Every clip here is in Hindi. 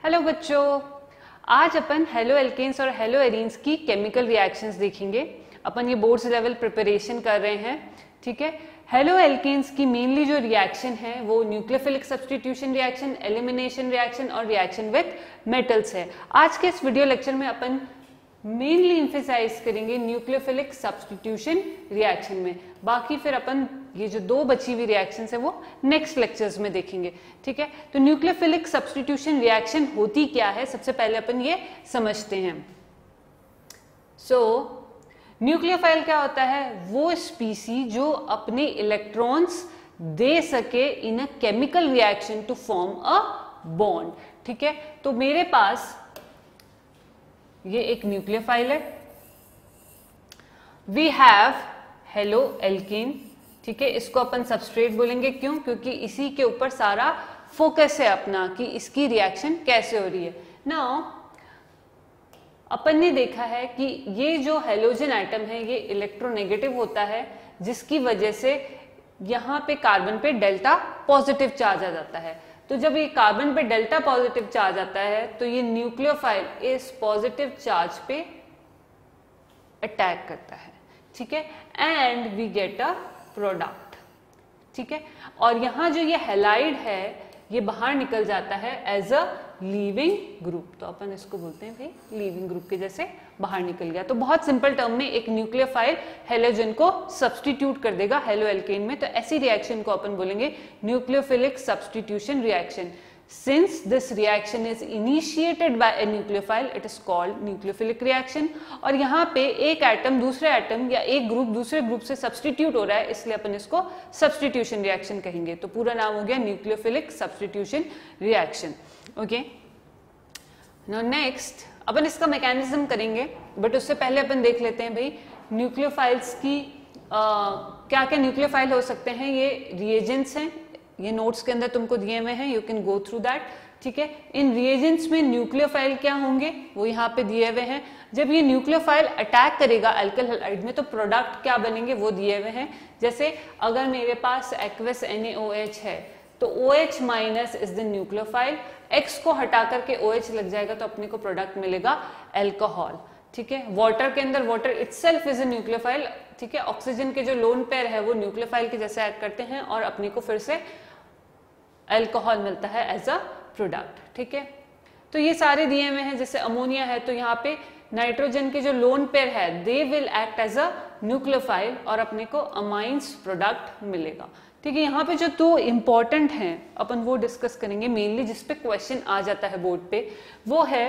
हेलो बच्चों, आज अपन हेलो एल्केन्स और हेलो एरीन्स की केमिकल रिएक्शंस देखेंगे। अपन ये बोर्ड्स लेवल प्रिपरेशन कर रहे हैं, ठीक है। हेलो एल्केन्स की मेनली जो रिएक्शन है वो nucleophilic substitution reaction, elimination reaction और रिएक्शन विथ मेटल्स है। आज के इस वीडियो लेक्चर में अपन मेनली एम्फेसाइज करेंगे न्यूक्लियोफिलिक सब्स्टिट्यूशन रिएक्शन में। बाकी फिर अपन ये जो दो बची हुई रिएक्शंस है वो नेक्स्ट लेक्चर्स में देखेंगे, ठीक है। तो न्यूक्लियोफिलिक सब्स्टिट्यूशन रिएक्शन होती क्या है, सबसे पहले अपन ये समझते हैं। न्यूक्लियोफाइल क्या होता है? वो स्पीसी जो अपने इलेक्ट्रॉन्स दे सके in a chemical reaction to form a bond, ठीक है। तो मेरे पास ये एक न्यूक्लियोफाइल है, वी हैव हेलो एल्कीन, ठीक है। इसको अपन सबस्ट्रेट बोलेंगे, क्यों? क्योंकि इसी के ऊपर सारा फोकस है अपना कि इसकी रिएक्शन कैसे हो रही है। नाउ अपन ने देखा है कि ये जो हेलोजन एटम है ये इलेक्ट्रोनेगेटिव होता है, जिसकी वजह से यहाँ पे कार्बन पे डेल्टा पॉजिटिव चार्ज आ जाता है। तो जब ये कार्बन पे डेल्टा पॉजिटिव चार्ज आता है तो ये न्यूक्लियोफाइल इस पॉजिटिव चार्ज पे अटैक करता है, ठीक है, and we get a product, ठीक है। और यहां जो ये हैलाइड है ये बाहर निकल जाता है एज अ लीविंग ग्रुप, तो अपन इसको बोलते हैं भाई लीविंग ग्रुप के जैसे बाहर निकल गया। तो बहुत सिंपल टर्म में एक न्यूक्लियोफाइल हेलोजन को सब्स्टिट्यूट कर देगा हेलो एल्केन में, तो ऐसी रिएक्शन को अपन बोलेंगे nucleophilic substitution reaction. Since this reaction is initiated by a nucleophile, it is called nucleophilic reaction। और यहाँ पे एक एटम दूसरे एटम या एक ग्रुप दूसरे ग्रुप से सब्स्टिट्यूट हो रहा है, इसलिए अपन इसको सब्स्टिट्यूशन रिएक्शन कहेंगे। तो पूरा नाम हो गया nucleophilic substitution reaction, okay. Now next अपन इसका मैकेनिज्म करेंगे, बट उससे पहले अपन देख लेते हैं भाई न्यूक्लियोफाइल्स की क्या क्या न्यूक्लियोफाइल हो सकते हैं। ये रिएजेंट्स हैं, ये नोट्स के अंदर तुमको दिए हुए हैं, you can go through that, ठीक है। इन रिएजेंट्स में न्यूक्लियोफाइल क्या होंगे वो यहाँ पे दिए हुए हैं। जब ये न्यूक्लियोफाइल अटैक करेगा अल्किल हैलाइड में तो प्रोडक्ट क्या बनेंगे वो दिए हुए हैं। जैसे अगर मेरे पास एक्वस NaOH है तो OH minus is the nucleophile, X को हटा करके OH लग जाएगा तो अपने को प्रोडक्ट मिलेगा एल्कोहल, ठीक है। वाटर के अंदर water itself is a nucleophile, ठीक है। ऑक्सीजन के जो लोन पेयर है वो न्यूक्लियोफाइल के जैसे ऐड करते हैं और अपने को फिर से अल्कोहल मिलता है एज अ प्रोडक्ट, ठीक है। तो ये सारे दिए हुए हैं। जैसे अमोनिया है तो यहाँ पे नाइट्रोजन के जो लोन पेयर है they will act as a nucleophile और अपने को अमाइंस प्रोडक्ट मिलेगा, ठीक है। यहाँ पे जो दो इंपॉर्टेंट हैं अपन वो डिस्कस करेंगे मेनली, जिसपे क्वेश्चन आ जाता है बोर्ड पे, वो है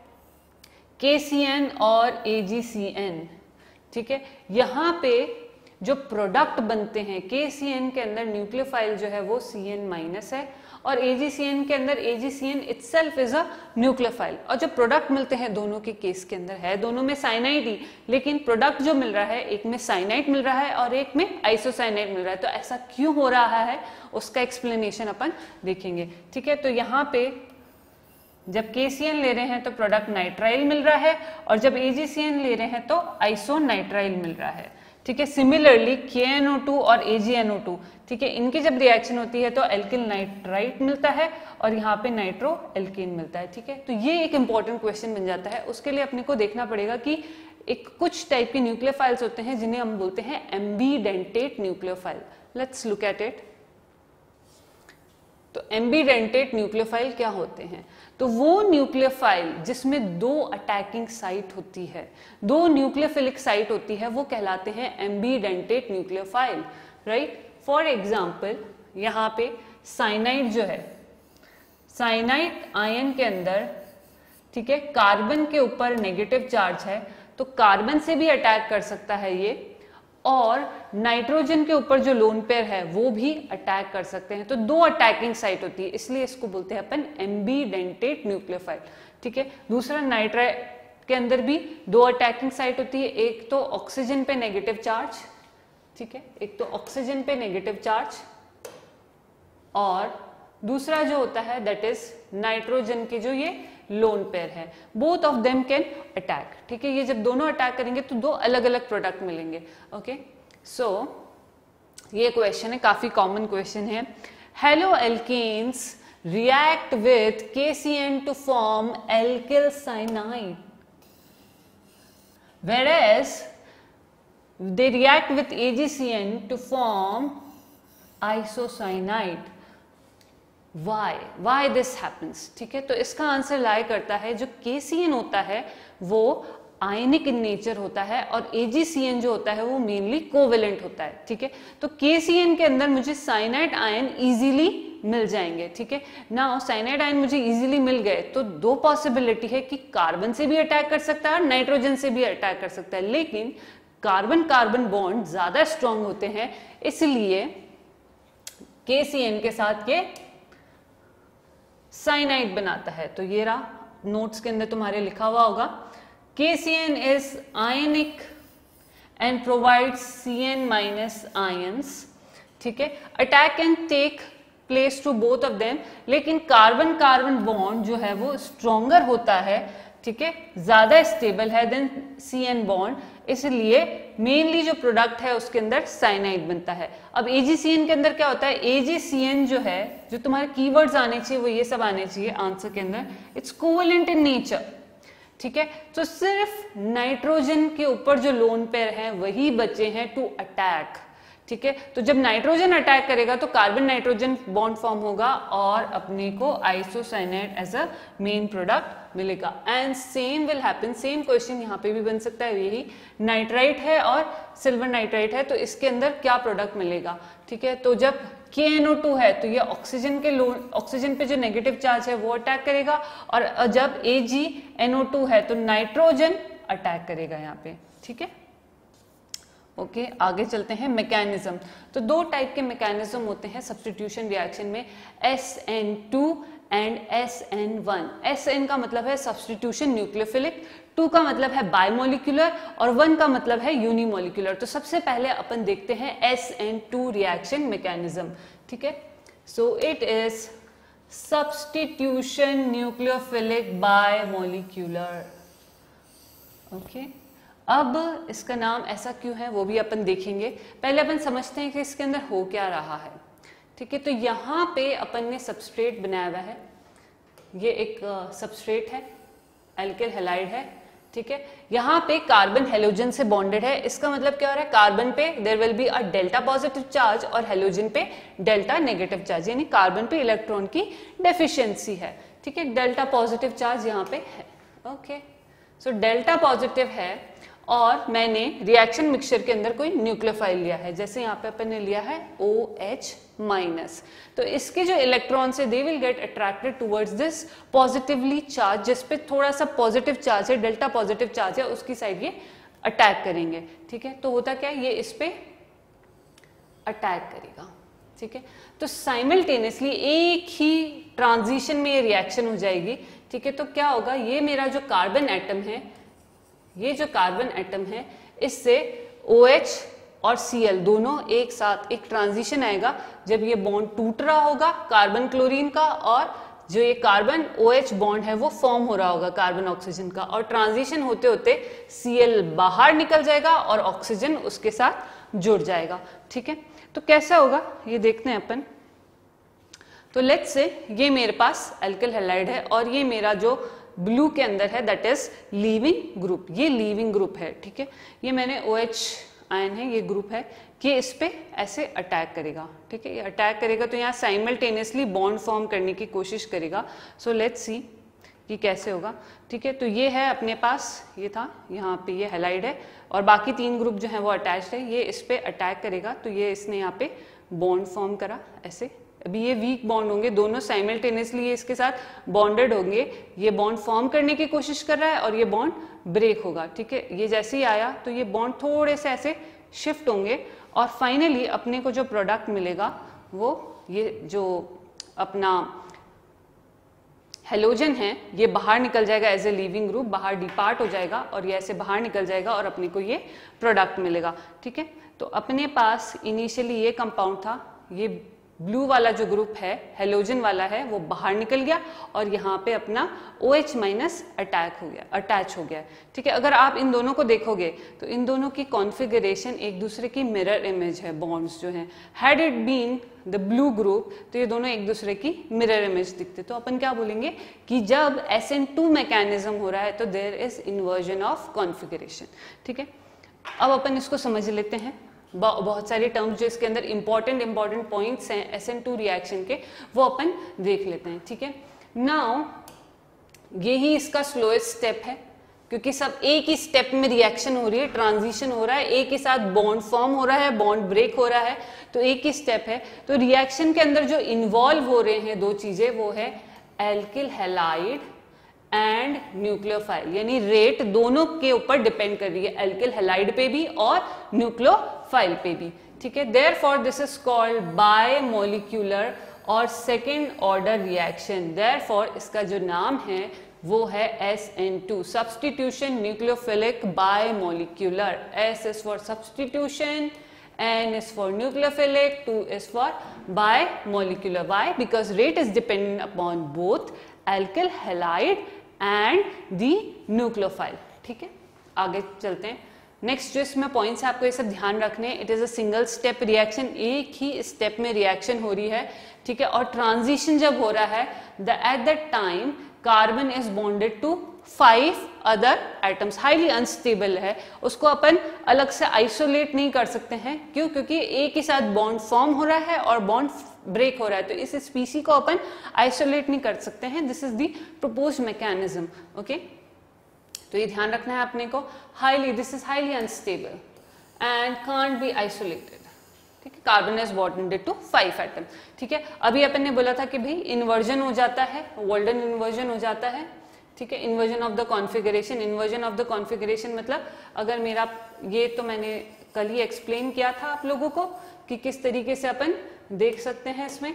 KCN और AgCN, ठीक है। यहाँ पे जो प्रोडक्ट बनते हैं KCN के अंदर न्यूक्लियोफाइल जो है वो CN माइनस है और AgCN के अंदर AgCN itself is a nucleophile. और जो प्रोडक्ट मिलते हैं दोनों के केस के अंदर है दोनों में साइनाइड ही, लेकिन प्रोडक्ट जो मिल रहा है एक में साइनाइड मिल रहा है और एक में आइसोसाइनाइड मिल रहा है। तो ऐसा क्यों हो रहा है उसका एक्सप्लेनेशन अपन देखेंगे, ठीक है। तो यहाँ पे जब KCN ले रहे हैं तो प्रोडक्ट नाइट्राइल मिल रहा है और जब AgCN ले रहे हैं तो आइसोनाइट्राइल मिल रहा है, ठीक है। सिमिलरली KNO2 और AgNO2, ठीक है, इनकी जब रिएक्शन होती है तो एल्किल नाइट्राइट मिलता है और यहाँ पे नाइट्रो एल्केन मिलता है, ठीक है। तो ये एक इंपॉर्टेंट क्वेश्चन बन जाता है। उसके लिए अपने को देखना पड़ेगा कि एक कुछ टाइप के न्यूक्लियोफाइल्स होते हैं जिन्हें हम बोलते हैं ambidentate nucleophile. Let's look at it. तो एम्बीडेंटेट न्यूक्लियोफाइल क्या होते हैं? तो वो न्यूक्लियोफाइल जिसमें दो अटैकिंग साइट होती है, दो न्यूक्लियोफिलिक साइट होती है, वो कहलाते हैं ambidentate nucleophile, right. For example यहाँ पे साइनाइड जो है, साइनाइड आयन के अंदर, ठीक है, कार्बन के ऊपर नेगेटिव चार्ज है तो कार्बन से भी अटैक कर सकता है ये, और नाइट्रोजन के ऊपर जो लोन पेयर है वो भी अटैक कर सकते हैं। तो दो अटैकिंग साइट होती है, इसलिए इसको बोलते हैं अपन एम्बीडेंटेट न्यूक्लियोफाइल, ठीक है। दूसरा नाइट्राइल के अंदर भी दो अटैकिंग साइट होती है, एक तो ऑक्सीजन पे नेगेटिव चार्ज, ठीक है, एक तो ऑक्सीजन पे नेगेटिव चार्ज और दूसरा जो होता है दैट इज नाइट्रोजन के जो ये लोन पेयर है। Both of them can attack, ठीक है। ये जब दोनों अटैक करेंगे तो दो अलग अलग प्रोडक्ट मिलेंगे, ओके। सो ये क्वेश्चन है, काफी कॉमन क्वेश्चन है। Haloalkanes react with KCN to form alkyl cyanide, whereas they react with AgCN to form isocyanide. Why this happens? ठीक है, तो इसका आंसर लाई करता है जो KCN होता है वो आयनिक इन नेचर होता है और AgCN जो होता है वो मेनली कोवेलेंट होता है. ठीक है, तो KCN के अंदर मुझे साइनाइड आयन इजीली मिल जाएंगे. ठीक है, नाउ साइनाइड आयन मुझे इजीली मिल गए तो दो पॉसिबिलिटी है कि कार्बन से भी अटैक कर सकता है और नाइट्रोजन से भी अटैक कर सकता है, लेकिन कार्बन कार्बन बॉन्ड ज्यादा स्ट्रांग होते हैं, इसलिए KCN के साथ ये साइनाइड बनाता है. तो ये रहा, नोट्स के अंदर तुम्हारे लिखा हुआ होगा, KCN is ionic and provides CN minus ions. ठीक है, attack can take place to both of them, लेकिन कार्बन कार्बन बॉन्ड जो है वो स्ट्रॉन्गर होता है. ठीक है, ज्यादा स्टेबल है देन CN बॉन्ड, इसलिए मेनली जो प्रोडक्ट है उसके अंदर साइनाइड बनता है. अब AgCN के अंदर क्या होता है, AgCN जो है, जो तुम्हारे कीवर्ड्स आने चाहिए वो ये सब आने चाहिए आंसर के अंदर, इट्स कोवेलेंट इन नेचर. ठीक है, तो सिर्फ नाइट्रोजन के ऊपर जो लोन पेयर है वही बचे हैं टू अटैक. ठीक है, तो जब नाइट्रोजन अटैक करेगा तो कार्बन नाइट्रोजन बॉन्ड फॉर्म होगा और अपने को isocyanide as a main product मिलेगा. And same will happen, same question यहाँ पे भी बन सकता है. यही नाइट्राइट है और सिल्वर नाइट्राइट है, तो इसके अंदर क्या प्रोडक्ट मिलेगा. ठीक है, तो जब KNO2 है तो ये ऑक्सीजन के ऑक्सीजन पे जो नेगेटिव चार्ज है वो अटैक करेगा, और जब AgNO2 है तो नाइट्रोजन अटैक करेगा यहाँ पे. ठीक है, ओके, आगे चलते हैं. मैकेनिज्म, तो दो टाइप के मैकेनिज्म होते हैं सब्स्टिट्यूशन रिएक्शन में, SN2 एंड SN1. SN का मतलब है सब्स्टिट्यूशन न्यूक्लियोफिलिक, 2 का मतलब है बायमोलिकुलर और 1 का मतलब है यूनिमोलिकुलर. तो सबसे पहले अपन देखते हैं SN2 रिएक्शन मैकेनिज्म. ठीक है, so it is substitution nucleophilic bimolecular. Okay, अब इसका नाम ऐसा क्यों है वो भी अपन देखेंगे. पहले अपन समझते हैं कि इसके अंदर हो क्या रहा है. ठीक है, तो यहाँ पे अपन ने सबस्ट्रेट बनाया हुआ है, ये एक सबस्ट्रेट है, एल्किल हैलाइड है. ठीक है, यहाँ पे कार्बन हेलोजन से बॉन्डेड है. इसका मतलब क्या हो रहा है, कार्बन पे there will be a delta positive charge और हेलोजन पे डेल्टा नेगेटिव चार्ज, यानी कार्बन पे इलेक्ट्रॉन की डेफिशिएंसी है. ठीक है, डेल्टा पॉजिटिव चार्ज यहाँ पे है. ओके, सो डेल्टा पॉजिटिव है और मैंने रिएक्शन मिक्सचर के अंदर कोई न्यूक्लियोफाइल लिया है, जैसे यहाँ पे अपन ने लिया है OH माइनस. तो इसके जो इलेक्ट्रॉन्स है they will get attracted towards this positively charge, जिस पे थोड़ा सा पॉजिटिव चार्ज है, डेल्टा पॉजिटिव चार्ज है, उसकी साइड ये अटैक करेंगे. ठीक है, तो होता क्या है, ये इस पे अटैक करेगा. ठीक है, तो साइमल्टेनियसली एक ही ट्रांजिशन में ये रिएक्शन हो जाएगी. ठीक है, तो क्या होगा, ये मेरा जो कार्बन एटम है, ये जो कार्बन एटम है, इससे OH और Cl दोनों एक साथ एक ट्रांजिशन आएगा जब ये बॉन्ड टूट रहा होगा कार्बन क्लोरीन का, और जो ये कार्बन OH बॉन्ड है वो फॉर्म हो रहा होगा कार्बन ऑक्सीजन का, और ट्रांजिशन होते होते Cl बाहर निकल जाएगा और ऑक्सीजन उसके साथ जुड़ जाएगा. ठीक है, तो कैसा होगा ये देखते हैं अपन. तो लेट्स से ये मेरे पास एल्किल हैलाइड है और ये मेरा जो ब्लू के अंदर है दैट इज लीविंग ग्रुप, ये लीविंग ग्रुप है. ठीक है, ये मैंने OH आयन है, ये ग्रुप है कि इस पे ऐसे अटैक करेगा. ठीक है, ये अटैक करेगा तो यहाँ साइमल्टेनियसली बॉन्ड फॉर्म करने की कोशिश करेगा. सो लेट्स सी कि कैसे होगा. ठीक है, तो ये है अपने पास, ये था यहाँ पे, ये हैलाइड है और बाकी 3 ग्रुप जो है वो अटैच्ड है. ये इस पे अटैक करेगा तो ये इसने यहाँ पे बॉन्ड फॉर्म करा ऐसे. अभी ये वीक बॉन्ड होंगे, दोनों साइमल्टेनियसली इसके साथ बॉन्डेड होंगे. ये बॉन्ड फॉर्म करने की कोशिश कर रहा है और ये बॉन्ड ब्रेक होगा. ठीक है, ये जैसे ही आया तो ये बॉन्ड थोड़े से ऐसे शिफ्ट होंगे और फाइनली अपने को जो प्रोडक्ट मिलेगा वो ये जो अपना हेलोजन है ये बाहर निकल जाएगा एज ए लिविंग ग्रुप, बाहर डिपार्ट हो जाएगा और ये ऐसे बाहर निकल जाएगा और अपने को ये प्रोडक्ट मिलेगा. ठीक है, तो अपने पास इनिशियली ये कंपाउंड था, ये ब्लू वाला जो ग्रुप है हेलोजन वाला है वो बाहर निकल गया और यहाँ पे अपना OH माइनस अटैच हो गया। ठीक है, अगर आप इन दोनों को देखोगे तो इन दोनों की कॉन्फ़िगरेशन एक दूसरे की मिरर इमेज है, बॉन्ड्स जो हैं। Had it been the blue group तो ये दोनों एक दूसरे की मिरर इमेज दिखते। तो अपन क्या बोलेंगे कि जब SN2 मैकेनिज्म हो रहा है तो there is inversion of configuration. ठीक है, अब अपन इसको समझ लेते हैं। बहुत सारे टर्म्स जो इसके अंदर इंपॉर्टेंट पॉइंट्स हैं SN2 रिएक्शन के, वो अपन देख लेते हैं। ठीक है, नाउ ये ही इसका स्लोएस्ट स्टेप है क्योंकि सब एक ही स्टेप में रिएक्शन हो रही है, ट्रांजिशन हो रहा है, एक ही साथ बॉन्ड फॉर्म हो रहा है, बॉन्ड ब्रेक हो रहा है, तो एक ही स्टेप है। तो रिएक्शन के अंदर जो इन्वॉल्व हो रहे हैं दो चीजें, वो है एल्किल हैलाइड एंड न्यूक्लियोफाइल, यानी रेट दोनों के ऊपर डिपेंड कर रही है, एल्किल हैलाइड पे भी और न्यूक्लियोफाइल पे भी। ठीक है, therefore this is called bimolecular और सेकेंड ऑर्डर रिएक्शन। देयरफॉर इसका जो नाम है वो है SN2, substitution nucleophilic bimolecular. S is for substitution, N is for nucleophilic, 2 is for bimolecular. Why? Because rate is dependent upon both alkyl halide and the nucleophile. ठीक है, आगे चलते हैं। नेक्स्ट जो इसमें पॉइंट्स है आपको ये सब ध्यान रखने हैं। It is a single step reaction, एक ही स्टेप में रिएक्शन हो रही है। ठीक है, और ट्रांजिशन जब हो रहा है at that time carbon is bonded to 5 other atoms, highly unstable है, उसको अपन अलग से आइसोलेट नहीं कर सकते हैं। क्यों? क्योंकि एक ही साथ बॉन्ड फॉर्म हो रहा है और बॉन्ड ब्रेक हो रहा है, तो इस स्पीसी को अपन आइसोलेट नहीं कर सकते हैं। This is the proposed mechanism. Okay, तो ये ध्यान रखना है अपने को, this is highly unstable and can't be isolated. ठीक है, carbon is bonded to 5 atom. ठीक है, अभी अपन ने बोला था कि भाई इन्वर्जन हो जाता है, वॉल्डन इन्वर्जन हो जाता है। ठीक है, inversion of the configuration. Inversion of the configuration मतलब अगर मेरा, ये तो मैंने कल ही एक्सप्लेन किया था आप लोगों को कि किस तरीके से अपन देख सकते हैं इसमें।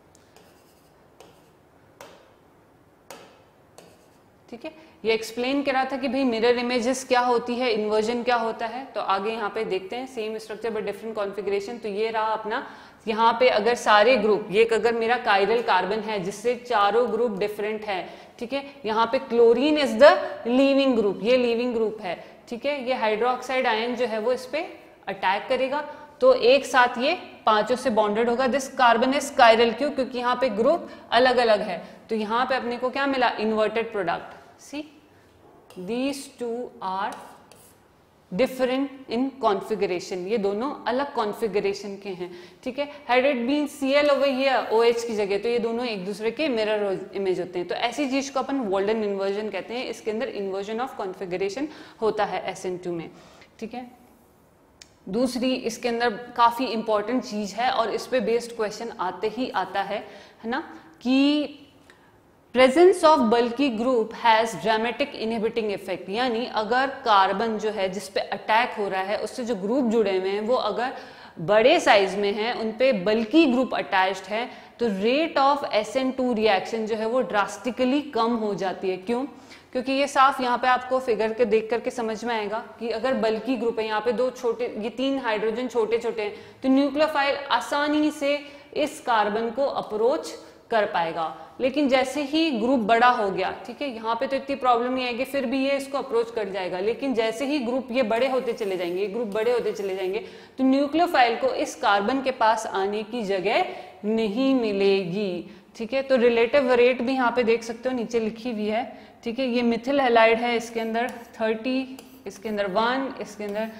ठीक है, ये एक्सप्लेन करा था कि भाई मिरर इमेजेस क्या होती है, इन्वर्जन क्या होता है। तो आगे यहाँ पे देखते हैं, same structure but different configuration. तो ये रहा अपना, यहाँ पे अगर सारे ग्रुप, ये अगर मेरा कायरल कार्बन है जिससे चारों ग्रुप डिफरेंट है। ठीक है, यहाँ पे chlorine is the leaving group, ये लीविंग ग्रुप है। ठीक है, ये हाइड्रोक्साइड आयन जो है वो इस पे अटैक करेगा, तो एक साथ ये पांचों से बॉन्डेड होगा। दिस कार्बन इज कायरल, क्यों? क्योंकि यहाँ पे ग्रुप अलग अलग है। तो यहाँ पे अपने को क्या मिला? Inverted product. See, these two are different in configuration, ये दोनों अलग कॉन्फ़िगरेशन के हैं। ठीक है, had it been Cl over here, OH की जगह, तो ये दोनों एक दूसरे के मिरर इमेज होते हैं। तो ऐसी चीज को अपन वॉल्डन इन्वर्जन कहते हैं। इसके अंदर इन्वर्जन ऑफ कॉन्फ़िगरेशन होता है SN2 में। ठीक है, दूसरी इसके अंदर काफी इंपॉर्टेंट चीज है और इस पे बेस्ड क्वेश्चन आते ही आता है ना, कि presence of bulky group has dramatic inhibiting effect. यानी अगर कार्बन जो है जिस पे अटैक हो रहा है उससे जो ग्रुप जुड़े हुए हैं वो अगर बड़े साइज में है, उन पे बल्की ग्रुप अटैच्ड है, तो रेट ऑफ SN2 रिएक्शन जो है वो ड्रास्टिकली कम हो जाती है। क्यों? क्योंकि ये साफ यहाँ पे आपको फिगर के देख करके समझ में आएगा कि अगर बल्की ग्रुप है, यहाँ पे दो छोटे, ये 3 हाइड्रोजन छोटे छोटे हैं, तो न्यूक्लियोफाइल आसानी से इस कार्बन को अप्रोच कर पाएगा। लेकिन जैसे ही ग्रुप बड़ा हो गया, ठीक है, यहाँ पे तो इतनी प्रॉब्लम नहीं आएगी, फिर भी ये इसको अप्रोच कर जाएगा। लेकिन जैसे ही ग्रुप ये बड़े होते चले जाएंगे, ग्रुप बड़े होते चले जाएंगे, तो न्यूक्लियोफाइल को इस कार्बन के पास आने की जगह नहीं मिलेगी। ठीक है, तो रिलेटिव रेट भी यहाँ पे देख सकते हो, नीचे लिखी हुई है। ठीक है, ये मिथिल हैलाइड है, इसके अंदर 30, इसके अंदर 1, इसके अंदर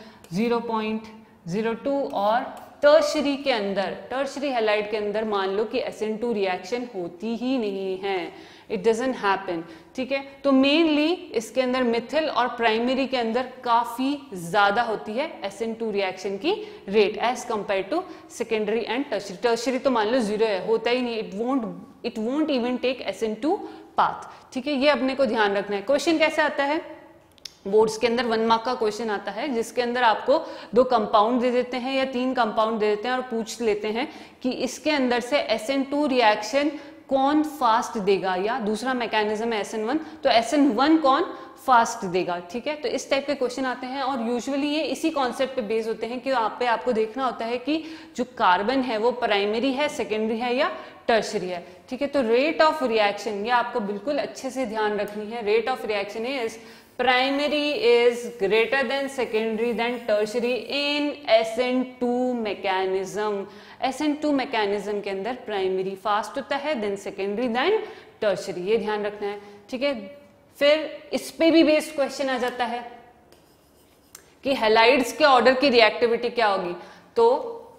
0.02 और टर्शरी के अंदर, टर्शरी हैलाइड के अंदर मान लो कि SN2 रिएक्शन होती ही नहीं है, इट डजंट हैपन। ठीक है, तो मेनली इसके अंदर मिथिल और प्राइमरी के अंदर काफी ज्यादा होती है SN2 रिएक्शन की rate as compare to secondary and tertiary. Tertiary तो मान लो 0 है, होता ही नहीं, it won't even take SN2 path. ठीक है, ये अपने को ध्यान रखना है। क्वेश्चन कैसे आता है? बोर्ड्स के अंदर 1 मार्क का क्वेश्चन आता है जिसके अंदर आपको 2 कंपाउंड दे देते हैं या 3 कंपाउंड दे देते हैं और पूछ लेते हैं कि इसके अंदर से SN2 रिएक्शन कौन फास्ट देगा, या दूसरा मैकेनिज्म है SN1, तो SN1 कौन फास्ट देगा। ठीक है, तो इस टाइप के क्वेश्चन आते हैं और यूजुअली ये इसी कॉन्सेप्ट पे बेस होते हैं कि आपको देखना होता है कि जो कार्बन है वो प्राइमरी है, सेकेंडरी है या टर्शरी है। ठीक है, तो रेट ऑफ रिएक्शन ये आपको बिल्कुल अच्छे से ध्यान रखनी है। Rate of reaction is primary is greater than secondary than tertiary in SN2 mechanism। SN2 mechanism के अंदर प्राइमरी फास्ट होता है, देन सेकेंडरी, देन टर्शरी, ये ध्यान रखना है। ठीक है, फिर इस पे भी बेस्ड क्वेश्चन आ जाता है कि हैलाइड्स के ऑर्डर की रिएक्टिविटी क्या होगी, तो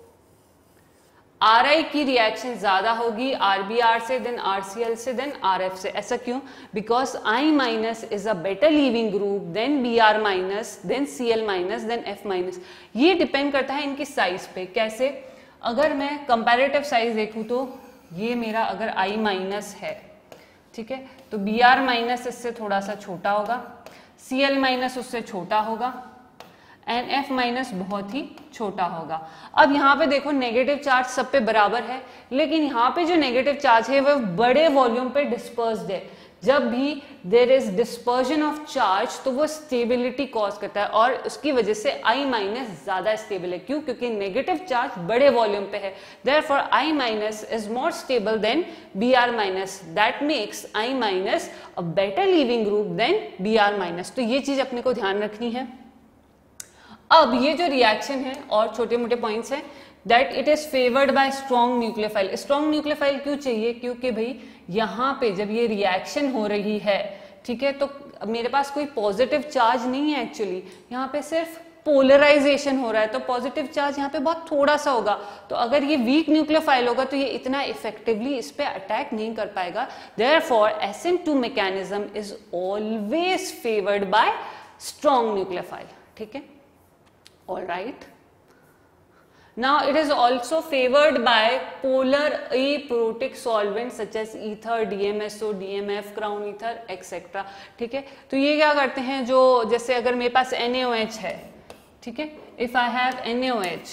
Ri की रिएक्शन ज्यादा होगी RBr से, देन RCl से, देन RF से। ऐसा क्यों? Because I minus is a better leaving group than Br minus, than Cl minus, than F minus. ये डिपेंड करता है इनकी साइज पे। कैसे? अगर मैं कंपैरेटिव साइज देखूं तो ये मेरा अगर I माइनस है, ठीक है, तो Br माइनस इससे थोड़ा सा छोटा होगा, Cl माइनस उससे छोटा होगा, एंड F माइनस बहुत ही छोटा होगा। अब यहाँ पे देखो नेगेटिव चार्ज सब पे बराबर है, लेकिन यहाँ पे जो नेगेटिव चार्ज है वो बड़े वॉल्यूम पे डिस्पर्स्ड है। जब भी there is dispersion of charge तो वो स्टेबिलिटी कॉज करता है और उसकी वजह से I माइनस ज्यादा स्टेबल है। क्यों? क्योंकि नेगेटिव चार्ज बड़े वॉल्यूम पे है, therefore I minus is more stable than Br minus, that makes I minus a better leaving group than Br minus. तो ये चीज अपने को ध्यान रखनी है। अब ये जो रिएक्शन है और छोटे मोटे पॉइंट्स हैं, that it is favoured by strong nucleophile. Strong nucleophile क्यों चाहिए? क्योंकि भाई यहाँ पे जब ये रिएक्शन हो रही है, ठीक है, तो मेरे पास कोई पॉजिटिव चार्ज नहीं है, एक्चुअली यहाँ पे सिर्फ पोलराइजेशन हो रहा है, तो पॉजिटिव चार्ज यहाँ पे बहुत थोड़ा सा होगा। तो अगर ये वीक न्यूक्लियोफाइल होगा तो ये इतना इफेक्टिवली इस पे अटैक नहीं कर पाएगा। Therefore SN2 mechanism is always favoured by strong nucleophile. ठीक है, all right, now it is also favored by polar aprotic solvents such as ether, DMSO, DMF, crown ether, etc. ठीक है, तो ये क्या करते हैं, जो जैसे अगर मेरे पास NaOH है, ठीक है, if I have NaOH,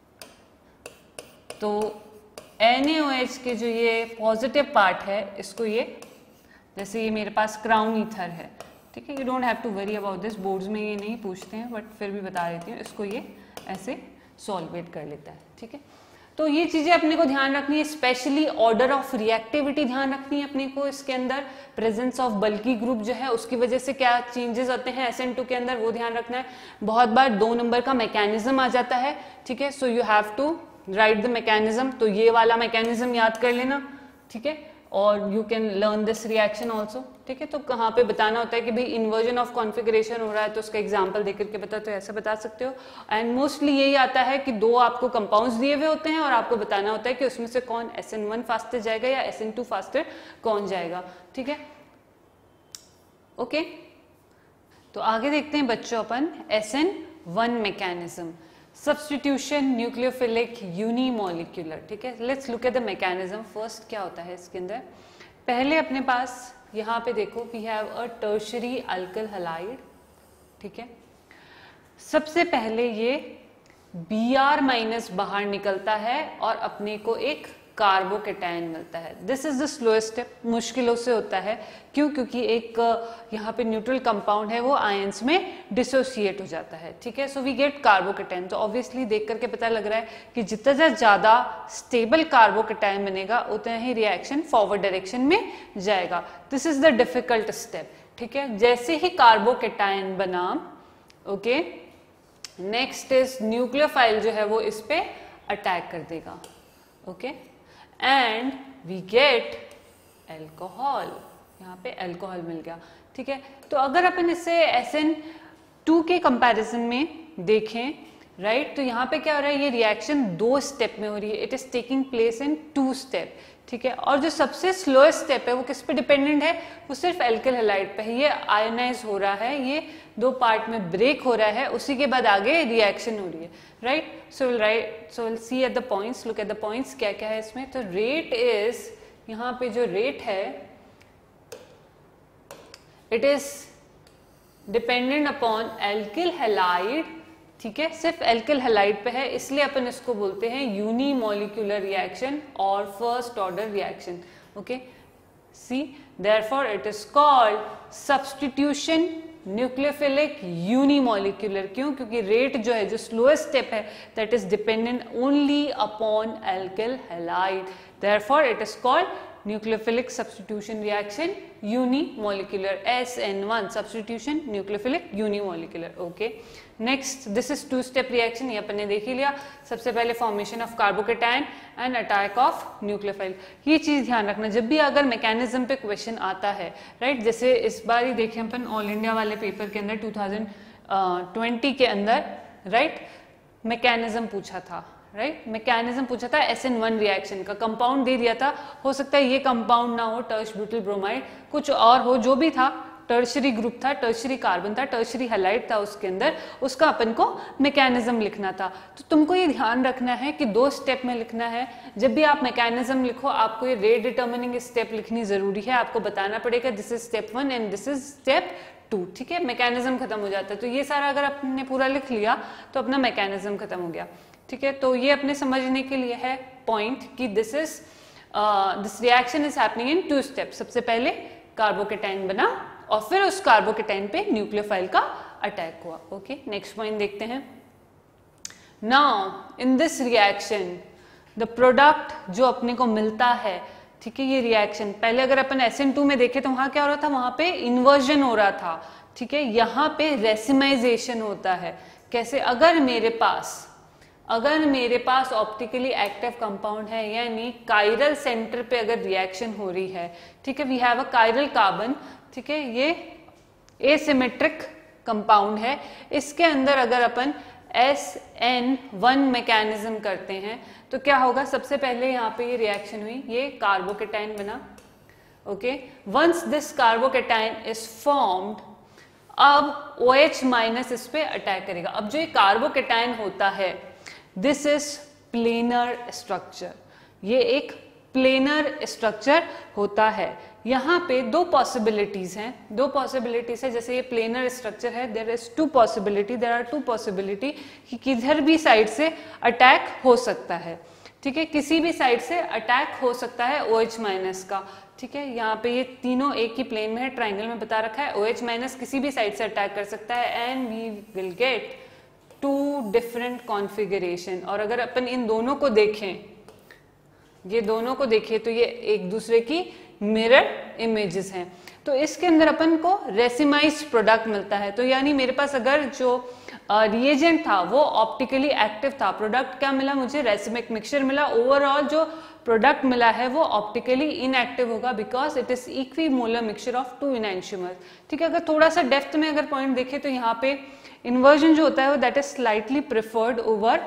तो NaOH के जो ये पॉजिटिव पार्ट है इसको ये, जैसे ये मेरे पास क्राउन ईथर है, ठीक है, you don't have to worry about this, boards में ये नहीं पूछते हैं बट फिर भी बता देती हूँ, इसको ये ऐसे सॉल्वेट कर लेता है। ठीक है, तो ये चीजें अपने को ध्यान रखनी है, स्पेशली ऑर्डर ऑफ रिएक्टिविटी ध्यान रखनी है अपने को। इसके अंदर प्रेजेंस ऑफ बल्की ग्रुप जो है उसकी वजह से क्या चेंजेस आते हैं SN2 के अंदर, वो ध्यान रखना है। बहुत बार 2 नंबर का मैकेनिज्म आ जाता है, ठीक है, so you have to write the mechanism, तो ये वाला मैकेनिज्म याद कर लेना। ठीक है, और you can learn this reaction also. ठीक है, तो कहाँ पे बताना होता है कि भाई इन्वर्जन ऑफ कॉन्फ़िगरेशन हो रहा है तो उसका एग्जांपल देकर के बता, तो ऐसे बता सकते हो। एंड मोस्टली यही आता है कि 2 आपको कंपाउंड्स दिए हुए होते हैं और आपको बताना होता है कि उसमें से कौन SN1 फास्टर जाएगा या SN2 फास्टर कौन जाएगा। ठीक है, ओके, तो आगे देखते हैं बच्चों अपन SN1 mechanism, substitution nucleophilic unimolecular. ठीक है, let's look at the mechanism. First क्या होता है इसके अंदर, पहले अपने पास यहाँ पे देखो we have a tertiary alkyl halide. ठीक है, सबसे पहले ये Br माइनस बाहर निकलता है और अपने को एक कार्बोकेटायन मिलता है। This is the slowest step, मुश्किलों से होता है। क्यों? क्योंकि एक यहाँ पे न्यूट्रल कंपाउंड है वो आयंस में डिसोसिएट हो जाता है। ठीक है, सो वी गेट कार्बोकेटायन। तो ऑब्वियसली देख करके पता लग रहा है कि जितना ज्यादा स्टेबल कार्बोकेटायन बनेगा उतना ही रिएक्शन फॉरवर्ड डायरेक्शन में जाएगा। This is the difficult step. ठीक है, जैसे ही कार्बोकेटायन बना, ओके, नेक्स्ट इज न्यूक्लियोफाइल जो है वो इस पे अटैक कर देगा। Okay, and we get alcohol, यहाँ पे एल्कोहल मिल गया। ठीक है, तो अगर अपन इसे SN2 के कंपैरिजन में देखें, राइट, तो यहाँ पे क्या हो रहा है, ये रिएक्शन 2 स्टेप में हो रही है, it is taking place in 2 step. ठीक है, और जो सबसे स्लोएस्ट स्टेप है वो किस पे डिपेंडेंट है, वो सिर्फ एल्किल हैलाइड पे है। ये आयोनाइज हो रहा है, ये 2 पार्ट में ब्रेक हो रहा है, उसी के बाद आगे रिएक्शन हो रही है, right. So will see at the points, look at the points, क्या क्या है इसमें। तो रेट इज, यहाँ पे जो रेट है it is dependent upon alkyl halide. ठीक है, सिर्फ एल्किल हैलाइड पे है, इसलिए अपन इसको बोलते हैं यूनिमोलिक्यूलर रिएक्शन और first order reaction. Okay, see therefore it is called substitution nucleophilic unimolecular. क्यों? क्योंकि रेट जो है, जो स्लोएस्ट स्टेप है, that is dependent only upon alkyl halide, therefore it is called nucleophilic substitution reaction unimolecular, SN1 substitution nucleophilic unimolecular. Okay, next this is two step reaction, ये अपन ने देख ही लिया। सबसे पहले formation of carbocation and attack of nucleophile. ये चीज ध्यान रखना जब भी अगर मैकेनिज्म पे क्वेश्चन आता है, राइट। जैसे इस बार ही देखें अपन ऑल इंडिया वाले पेपर के अंदर 2020 के अंदर, राइट, मैकेनिज्म पूछा था, राइट, मैकेनिज्म पूछा था SN1 रिएक्शन का, कंपाउंड दे दिया था। हो सकता है ये कंपाउंड ना हो, टर्श ब्यूटिल ब्रोमाइड, कुछ और हो, जो भी था, टर्शरी ग्रुप था, टर्शरी कार्बन था, टर्शरी हैलाइड था उसके अंदर, उसका अपन को मैकेनिज्म लिखना था। तो तुमको ये ध्यान रखना है कि 2 स्टेप में लिखना है। जब भी आप मैकेनिज्म लिखो, आपको ये रेट डिटर्मिनिंग स्टेप लिखनी जरूरी है। आपको बताना पड़ेगा this is step 1 and this is step 2, ठीक है। मैकेनिज्म खत्म हो जाता है। तो ये सारा अगर आपने पूरा लिख लिया तो अपना मैकेनिज्म खत्म हो गया, ठीक है। तो ये अपने समझने के लिए है पॉइंट कि this reaction is happening in 2 step. सबसे पहले कार्बोकेटाइन बना और फिर उस कार्बोकेटाइन पे न्यूक्लियोफाइल का अटैक हुआ। ओके, नेक्स्ट पॉइंट देखते हैं। Now in this reaction the product जो अपने को मिलता है, ठीक है, ये रिएक्शन पहले अगर अपन SN2 में देखें तो वहां क्या हो रहा था, वहां पे इन्वर्जन हो रहा था, ठीक है। यहाँ पे रेसिमाइजेशन होता है। कैसे? अगर मेरे पास ऑप्टिकली एक्टिव कंपाउंड है, यानी कायरल सेंटर पे अगर रिएक्शन हो रही है, ठीक है, we have a chiral carbon, ठीक है, ये एसिमेट्रिक कंपाउंड है। इसके अंदर अगर अपन SN1 मैकेनिज्म करते हैं तो क्या होगा, सबसे पहले यहाँ पे ये रिएक्शन हुई, ये कार्बोकेटाइन बना। Okay, once this carbocation is formed, अब OH माइनस इस पे अटैक करेगा। अब जो ये कार्बोकेटाइन होता है, दिस इज प्लेनर स्ट्रक्चर, ये एक प्लेनर स्ट्रक्चर होता है। यहाँ पे 2 पॉसिबिलिटीज हैं, 2 पॉसिबिलिटीज है। जैसे ये प्लेनर स्ट्रक्चर है, देयर आर 2 पॉसिबिलिटी कि किधर भी साइड से अटैक हो सकता है, ठीक है, किसी भी साइड से अटैक हो सकता है OH माइनस का, ठीक है। यहाँ पे ये तीनों एक ही प्लेन में है, ट्राइंगल में बता रखा है। OH माइनस किसी भी साइड से अटैक कर सकता है and we will get 2 different configuration. और अगर अपन इन दोनों को देखें, ये दोनों को देखें तो ये एक दूसरे की मिरर इमेजेस हैं। तो इसके अंदर अपन को रेसिमाइज्ड प्रोडक्ट मिलता है। तो यानी मेरे पास अगर जो रिएजेंट था वो ऑप्टिकली एक्टिव था, प्रोडक्ट क्या मिला मुझे, रेसिमिक मिक्सचर मिला। ओवरऑल जो प्रोडक्ट मिला है वो ऑप्टिकली इनएक्टिव होगा because it is equimolar mixture of 2 enantiomers, ठीक है। अगर थोड़ा सा डेप्थ में अगर पॉइंट देखें तो यहाँ पे इन्वर्जन जो होता है वो that is slightly preferred over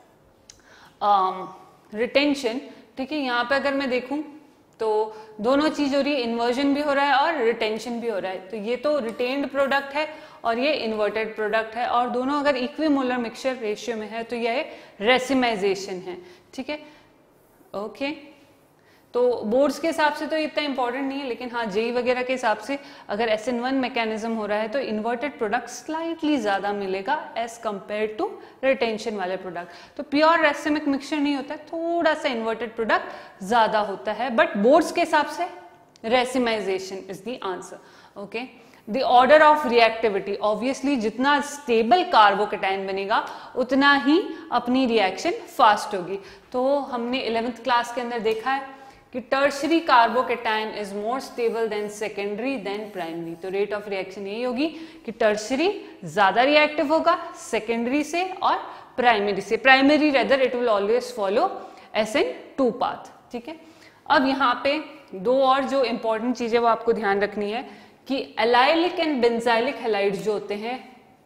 retention, ठीक है। यहाँ पे अगर मैं देखूं तो दोनों चीज हो रही है, इन्वर्जन भी हो रहा है और रिटेंशन भी हो रहा है। तो ये तो रिटेन्ड प्रोडक्ट है और ये इन्वर्टेड प्रोडक्ट है, और दोनों अगर इक्विमोलर मिक्सचर रेशियो में है तो ये रेसिमाइजेशन है, ठीक है। ओके, तो बोर्ड्स के हिसाब से तो इतना इंपॉर्टेंट नहीं है, लेकिन हाँ जेई वगैरह के हिसाब से अगर SN1 मैकेनिज्म हो रहा है तो इन्वर्टेड प्रोडक्ट स्लाइटली ज्यादा मिलेगा एज कंपेयर टू रिटेंशन वाले प्रोडक्ट। तो प्योर रेसिमिक मिक्सचर नहीं होता है, थोड़ा सा इन्वर्टेड प्रोडक्ट ज्यादा होता है, बट बोर्ड्स के हिसाब से racemisation is the answer. Okay, the order of reactivity, obviously जितना स्टेबल कार्बोकेटाइन बनेगा उतना ही अपनी रिएक्शन फास्ट होगी। तो हमने 11th क्लास के अंदर देखा है कि tertiary carbocation is more stable than secondary than primary. तो रेट ऑफ रिएक्शन यही होगी कि टर्शरी ज्यादा रिएक्टिव होगा सेकेंडरी से और प्राइमरी से। Primary rather it will always follow SN2 path, ठीक है। अब यहाँ पे 2 और जो इंपॉर्टेंट चीजें वो आपको ध्यान रखनी है कि एलाइलिक एंड बेंजाइलिक हैलाइड्स जो होते हैं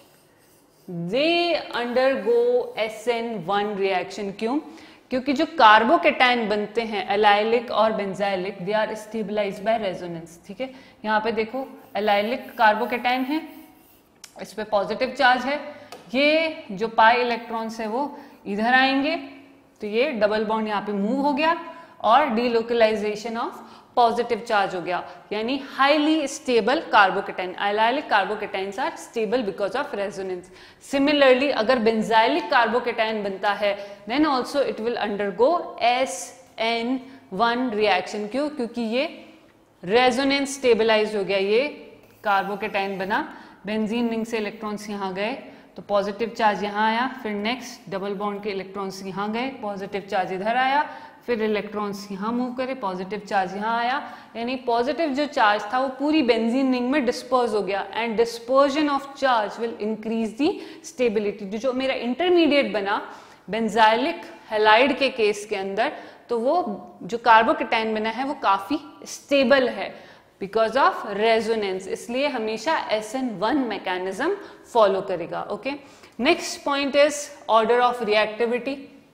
दे अंडरगो SN1 रिएक्शन। क्यों? क्योंकि जो कार्बोकेटाइन बनते हैं एलाइलिक और benzylic they are stabilised by resonance, ठीक है। यहाँ पे देखो एलाइलिक कार्बोकेटाइन है, इस पे पॉजिटिव चार्ज है, ये जो पाई इलेक्ट्रॉन्स है वो इधर आएंगे तो ये डबल बॉन्ड यहाँ पे मूव हो गया और डीलोकलाइजेशन ऑफ पॉजिटिव चार्ज हो गया, यानी highly stable carbocation. Allylic carbocations are stable because of resonance. Similarly अगर बेंजाइलिक कार्बोकेटाइन बनता है then also it will undergo SN one reaction. क्यों? क्योंकि ये रेजोनेंस स्टेबलाइज हो गया, ये कार्बोकेटाइन बना, बेंजीन रिंग से इलेक्ट्रॉन्स यहाँ गए तो पॉजिटिव चार्ज यहाँ आया, फिर नेक्स्ट डबल बॉन्ड के इलेक्ट्रॉन्स यहाँ गए, पॉजिटिव चार्ज इधर आया, फिर इलेक्ट्रॉन्स यहाँ मूव करे, पॉजिटिव चार्ज यहाँ आया, यानी पॉजिटिव जो चार्ज था वो पूरी बेंजीन रिंग में डिस्पर्स हो गया and dispersion of charge will increase the stability. जो मेरा इंटरमीडिएट बना बेंजाइलिक हैलाइड के केस के अंदर, तो वो जो कार्बोकेटाइन बना है वो काफी स्टेबल है बिकॉज ऑफ रेजोनेंस, इसलिए हमेशा SN1 मैकेनिज्म फॉलो करेगा। Okay, next point is order of reactivity.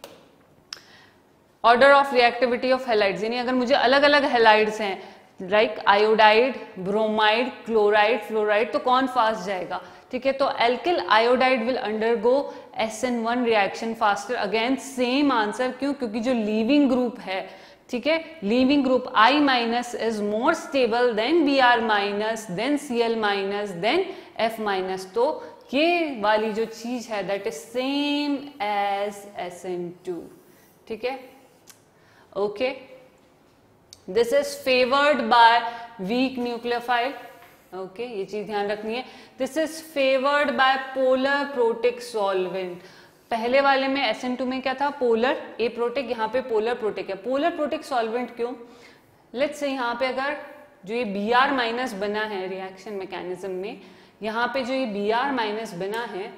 Order of reactivity of halides, यानी अगर मुझे अलग अलग हैलाइड्स हैं like iodide, bromide, chloride, fluoride, तो कौन फास्ट जाएगा? ठीक है, तो alkyl iodide will undergo SN1 reaction faster. Again same answer, क्यों? क्योंकि जो लीविंग ग्रुप है, ठीक है, leaving group I minus is more stable than Br minus, than Cl minus, than F minus, तो ये वाली जो चीज है that is same as SN2। ठीक है, okay, this is favoured by weak nucleophile. Okay, ये चीज ध्यान रखनी है। This is favoured by polar protic solvent. पहले वाले में SN2 में क्या था? पोलर ए प्रोटिक, यहाँ पे पोलर प्रोटिक है। पोलर प्रोटिक सॉल्वेंट क्यों? लेट्स से यहाँ पे अगर जो ये Br माइनस बना है रिएक्शन मैकेनिज्म में, यहाँ पे जो ये Br माइनस बना है,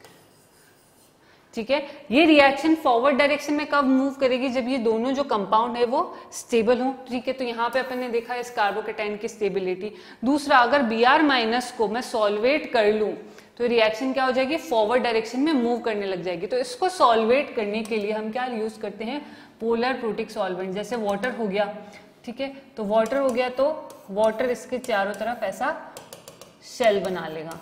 ठीक है, ये रिएक्शन फॉरवर्ड डायरेक्शन में कब मूव करेगी? जब ये दोनों जो कंपाउंड है वो स्टेबल हो। ठीक है, तो यहाँ पे अपन ने देखा इस कार्बोकेटाइन की स्टेबिलिटी। दूसरा, अगर Br माइनस को मैं सॉल्वेट कर लूं तो रिएक्शन क्या हो जाएगी? फॉरवर्ड डायरेक्शन में मूव करने लग जाएगी। तो इसको सॉल्वेट करने के लिए हम क्या यूज करते हैं? Polar protic solvent. जैसे वाटर हो गया, ठीक है, तो वाटर हो गया तो वाटर इसके चारों तरफ ऐसा शेल बना लेगा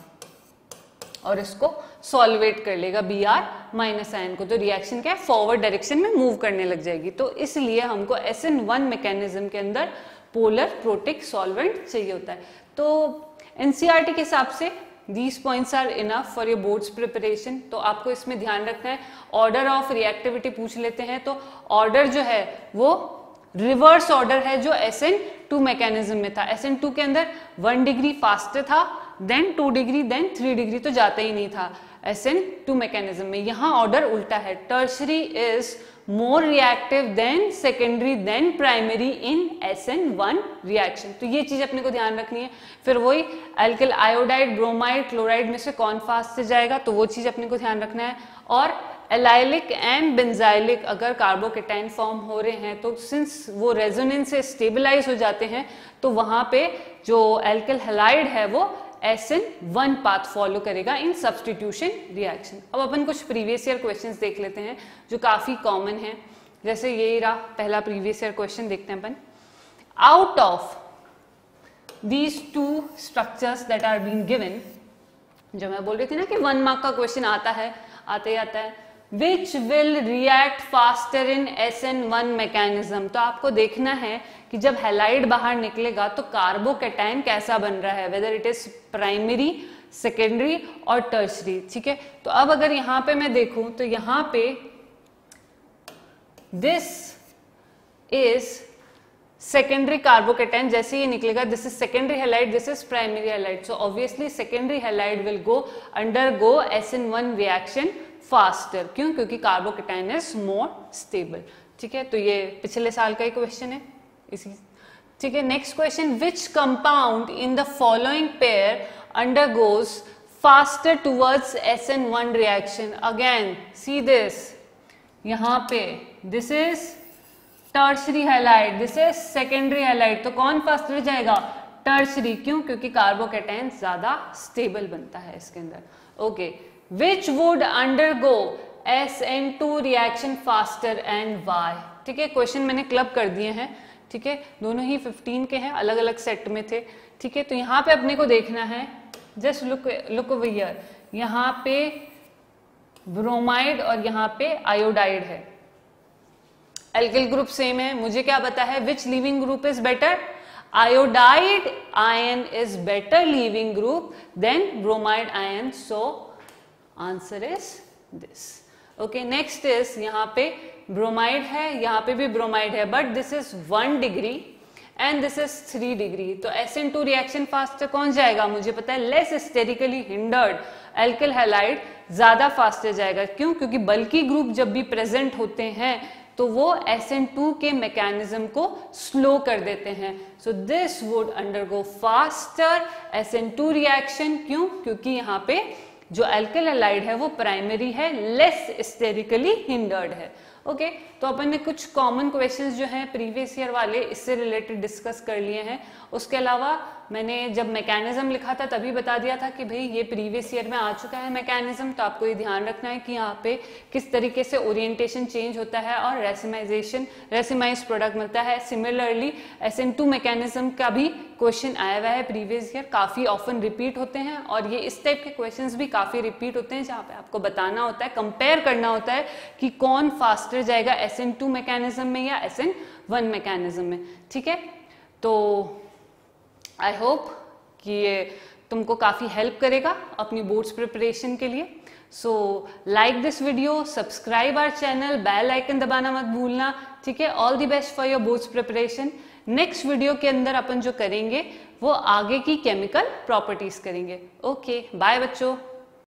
और इसको सॉल्वेट कर लेगा Br माइनस आयन को, तो रिएक्शन क्या है? फॉरवर्ड डायरेक्शन में मूव करने लग जाएगी। तो इसलिए हमको SN1 मैकेनिज्म के अंदर पोलर प्रोटिक सॉल्वेंट चाहिए होता है। तो NCERT के हिसाब से These points are enough for your board's preparation। तो आपको इसमें ध्यान रखना है। ऑर्डर ऑफ रिएक्टिविटी पूछ लेते हैं, तो ऑर्डर जो है वो रिवर्स ऑर्डर है जो SN2 मैकेनिज्म में था। SN2 के अंदर 1 डिग्री फास्टर था, देन 2 डिग्री, देन 3 डिग्री, तो जाता ही नहीं था SN2 मैकेनिज्म में। यहाँ ऑर्डर उल्टा है। Tertiary is more reactive than secondary than primary in SN1 reaction. तो ये चीज अपने को ध्यान रखनी है। फिर वही एल्किल आयोडाइड, ब्रोमाइड, क्लोराइड में से कौन फास्ट से जाएगा, तो वो चीज अपने को ध्यान रखना है। और एलाइलिक एंड बेंजाइलिक अगर कार्बोकेटाइन फॉर्म हो रहे हैं तो सिंस वो रेजोनेंस से स्टेबलाइज हो जाते हैं, तो वहां पे जो एल्किल हैलाइड है वो SN1 पाथ फॉलो करेगा इन सब्स्टिट्यूशन रिएक्शन। अब अपन कुछ प्रीवियस ईयर क्वेश्चंस देख लेते हैं जो काफी कॉमन है। जैसे यही रहा पहला प्रीवियस ईयर क्वेश्चन, देखते हैं अपन। Out of these 2 structures that are being given, जो मैं बोल रही थी ना कि 1 मार्क का क्वेश्चन आता है, आते ही आता है, which will react faster in SN1 mechanism. तो आपको देखना है कि जब हैलाइड बाहर निकलेगा तो कार्बोकेटाइन कैसा बन रहा है, whether it is primary, secondary और टर्शरी। ठीक है, तो अब अगर यहां पे मैं देखूं तो यहां पे दिस इज सेकेंडरी कार्बोकेटाइन, जैसे ये निकलेगा this is secondary halide, this is primary halide, so obviously secondary halide will go undergo SN1 reaction faster. क्यों? क्योंकि कार्बोकेटाइन इज मोर स्टेबल। ठीक है, तो ये पिछले साल का ही क्वेश्चन है इसी। ठीक है, next question, which compound in the following pair undergoes faster towards SN1 reaction. Again see this, यहां पे this is tertiary halide, this is secondary halide, तो कौन फास्टर जाएगा? टर्शरी। क्यों? क्योंकि कार्बोकेटाइन ज्यादा स्टेबल बनता है इसके अंदर। Okay, which would undergo SN2 reaction faster and why. ठीक है, क्वेश्चन मैंने क्लब कर दिए हैं। ठीक है, दोनों ही 15 के हैं, अलग अलग सेट में थे। ठीक है, तो यहाँ पे अपने को देखना है, जस्ट लुक ओवर हियर, यहाँ पे ब्रोमाइड और यहाँ पे आयोडाइड है, एल्किल ग्रुप सेम है। मुझे क्या पता है which leaving group is better? Iodide ion is better leaving group than bromide ion, so answer is this. Okay, next is यहाँ पे ब्रोमाइड है, यहाँ पे भी ब्रोमाइड है, but this is 1 degree and this is 3 degree. तो SN2 रिएक्शन फास्टर कौन जाएगा? मुझे पता है less sterically hindered alkyl halide ज्यादा फास्टर जाएगा। क्यों? क्योंकि बल्कि ग्रुप जब भी प्रेजेंट होते हैं तो वो SN2 के मैकेनिज्म को स्लो कर देते हैं। So this would undergo faster SN2 reaction. क्यों? क्योंकि यहाँ पे जो एल्किल हैलाइड है वो प्राइमरी है, लेस स्टेरिकली हिंडर्ड है। ओके, तो अपन ने कुछ कॉमन क्वेश्चंस जो हैं प्रीवियस ईयर वाले इससे रिलेटेड डिस्कस कर लिए हैं। उसके अलावा मैंने जब मैकेनिज्म लिखा था तभी बता दिया था कि भाई ये प्रीवियस ईयर में आ चुका है मैकेनिज्म, तो आपको ये ध्यान रखना है कि यहाँ पे किस तरीके से ओरिएंटेशन चेंज होता है और रेसिमाइज प्रोडक्ट मिलता है। सिमिलरली SN2 मैकेनिज्म का भी क्वेश्चन आया हुआ है प्रीवियस ईयर, काफी ऑफन रिपीट होते हैं और ये इस टाइप के क्वेश्चंस भी काफी रिपीट होते हैं जहाँ पे आपको बताना होता है, कंपेयर करना होता है कि कौन फास्टर जाएगा SN2 मैकेनिज्म में या SN1 मैकेनिज्म में। ठीक है, तो आई होप कि ये तुमको काफी हेल्प करेगा अपनी बोर्ड्स प्रिपरेशन के लिए। So like this video, subscribe our channel, bell icon दबाना मत भूलना। ठीक है, all the best for your boards preparation. Next video के अंदर अपन जो करेंगे वो आगे की केमिकल प्रॉपर्टीज करेंगे। ओके, बाय बच्चों।